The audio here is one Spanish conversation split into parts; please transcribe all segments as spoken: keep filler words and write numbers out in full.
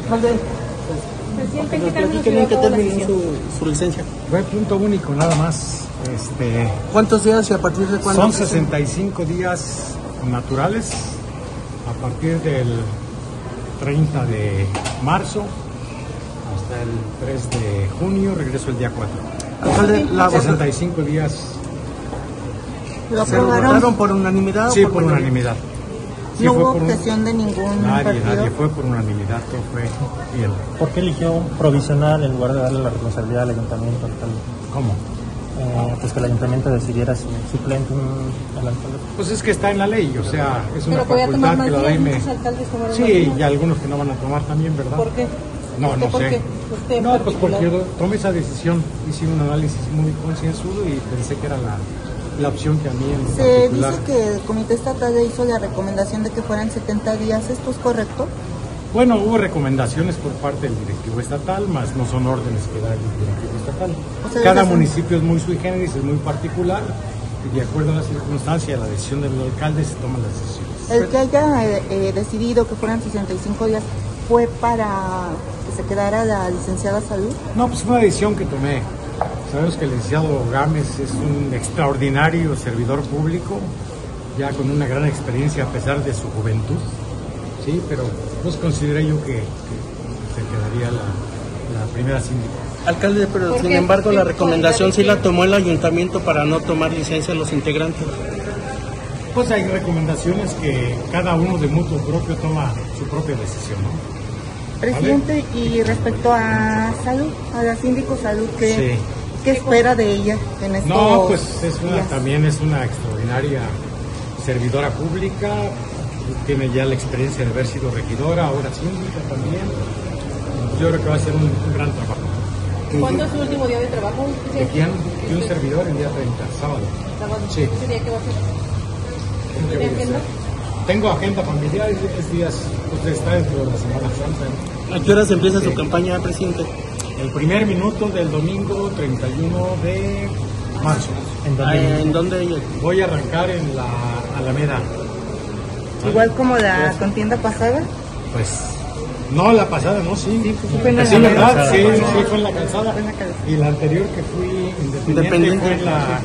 Presidente, ¿en qué término que terminó su, su licencia? Fue punto único, nada más. Este, ¿Cuántos días y a partir de cuándo? Son sesenta y cinco días naturales. A partir del treinta de marzo hasta el tres de junio, regreso el día cuatro. Alcalde, la sesenta y cinco días. ¿Lo aprobaron por unanimidad? Sí, o por, por unanimidad. Sí, no fue hubo por objeción un... de ningún Nadie, partido. nadie, fue por unanimidad, todo fue bien. ¿Por qué eligió un provisional en lugar de darle la responsabilidad al ayuntamiento, alcalde? ¿Cómo? Eh, pues que el ayuntamiento decidiera si suplente un, al alcalde. Pues es que está en la ley, o sea, es una Pero podía tomar facultad más que la ley días, me... muchos alcaldes tomaron más Sí, días. y algunos que no van a tomar también, ¿verdad? ¿Por qué? No, ¿Usted no por sé. qué? ¿Usted en No, pues particular? porque yo tomé esa decisión, hice un análisis muy concienzudo y pensé que era la, la opción que a mí en Se particular... dice que el comité estatal le hizo la recomendación de que fueran setenta días. ¿Esto es correcto? Bueno, hubo recomendaciones por parte del directivo estatal, más no son órdenes que da el directivo estatal. O sea, Cada esas son- municipio es muy sui generis, es muy particular, y de acuerdo a la circunstancia, la decisión del alcalde, se toman las decisiones. El que haya eh, eh, decidido que fueran sesenta y cinco días fue para que se quedara la licenciada Salud. No, pues fue una decisión que tomé. Sabemos que el licenciado Gámez es un extraordinario servidor público, ya con una gran experiencia a pesar de su juventud, sí, pero pues consideré yo que, que se quedaría la, la primera síndica. Alcalde, pero ¿Por sin qué? embargo la ¿Qué? recomendación sí la tomó el ayuntamiento para no tomar licencia a los integrantes. Pues hay recomendaciones que cada uno de mutuo propio toma su propia decisión, ¿no? Presidente, y respecto a Salud, a la síndico Salud, ¿qué, Sí. ¿qué espera de ella en estos No, pues es una, días? también es una extraordinaria servidora pública, tiene ya la experiencia de haber sido regidora, ahora síndica también. Yo creo que va a ser un, un gran trabajo. ¿Cuándo es su último día de trabajo? ¿De quién? De un servidor el día treinta, sábado. Sábado. Sí. ¿Ese día qué va a ser? ¿Qué voy a agenda? hacer? Tengo agenda familiar y es días, pues está dentro de la Semana Santa, ¿no? ¿A qué horas empieza su Sí. campaña, presidente? El primer minuto del domingo treinta y uno de marzo. ¿En Ah, dónde? ¿En dónde ella? Voy a arrancar en la Alameda. Igual como la contienda pasada. Pues, no, la pasada, no, sí. fue en la Sí, calzada. ¿verdad? Sí, sí, fue en la calzada. Fue en la calzada. Y la anterior que fui independiente, Independiente. fue en la...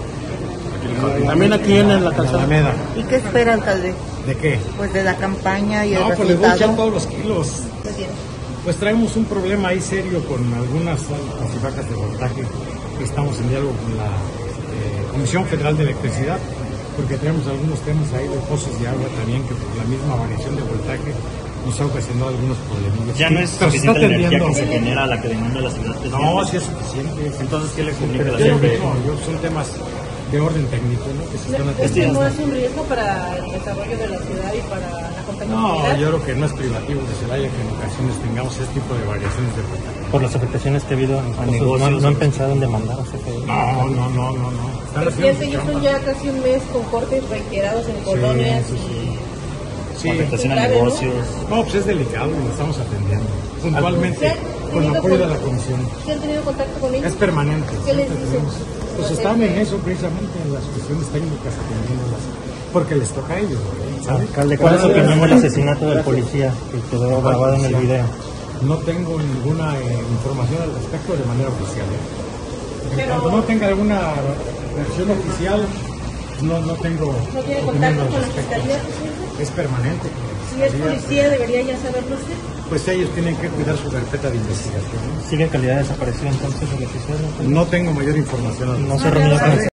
También aquí en la en la calzada. Alameda. ¿Y qué espera, alcalde? ¿De qué? Pues de la campaña y el No, pues les voy a echar resultado. todos los kilos. Pues traemos un problema ahí serio con algunas altas y bajas de voltaje. Estamos en diálogo con la eh, Comisión Federal de Electricidad, porque tenemos algunos temas ahí de pozos de agua también, que por la misma variación de voltaje nos ha ocasionado algunos problemillas. Ya no es Pero se está suficiente la energía atendiendo. que se genera la que demanda la ciudad. No, sí es suficiente. Entonces, ¿qué le comunica Pero la yo, ciudad? no, yo son temas de orden técnico, ¿no? Que se están ¿Esto atendiendo. no es un riesgo para el desarrollo de la ciudad y para la No, competitividad? yo creo que no es privativo de Celaya que en ocasiones tengamos este tipo de variaciones de voltaje. Por las afectaciones que ha habido en costos, negocios. ¿no, no han pensado en demandar acerca de eso? No, no, no, no, no. Están Presidente, haciendo ya su son chamba. ya casi un mes con cortes reiterados en colonias sí, sí. Sí. Afectación a grave, ¿no? negocios. No, pues es delicado y lo estamos atendiendo puntualmente ¿Se han con tenido apoyo de con- la comisión. ¿Sí han tenido contacto con ellos? Es permanente. ¿Qué les siempre dicen? tenemos- Pues están en eso precisamente, en las cuestiones técnicas atendiéndolas, porque les toca a ellos, ¿sabes? Alcalde, ¿cuál es su opinión del asesinato del policía que quedó grabado en el video? No tengo ninguna eh, información al respecto de manera oficial. ¿eh? En Pero- cuanto no tenga alguna versión oficial, no, no tengo ¿No tiene opinión contacto al con la respecto. fiscalía, presidente? Es permanente. Si es policía, debería ya saberlo usted. Pues ellos tienen que cuidar su carpeta de investigación. ¿Sigue en calidad de desaparecido entonces el oficial? No, no tengo mayor información al No se respecto. reunió con